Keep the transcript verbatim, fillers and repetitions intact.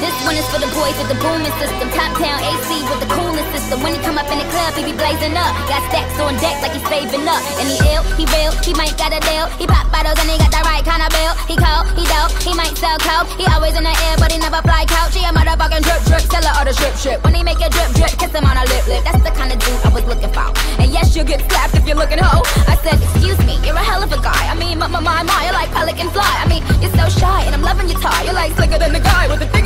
This one is for the boys with the booming system. Top town A C with the coolest system. When he come up in the club, he be blazing up. Got stacks on deck like he's saving up. And he ill, he real, he might got a deal. He pop bottles and he got the right kind of bill. He cold, he dope, he might sell coke. He always in the air, but he never fly couch. He a motherfucking drip drip, seller of the strip strip. When he make a drip drip, kiss him on a lip lip. That's the kind of dude I was looking for. And yes, you'll get slapped if you're looking hoe. I said, excuse me, you're a hell of a guy. I mean, my, my, my, my, you're like pelican fly. I mean, you're so shy and I'm loving your tie. You're like slicker than the guy with the thing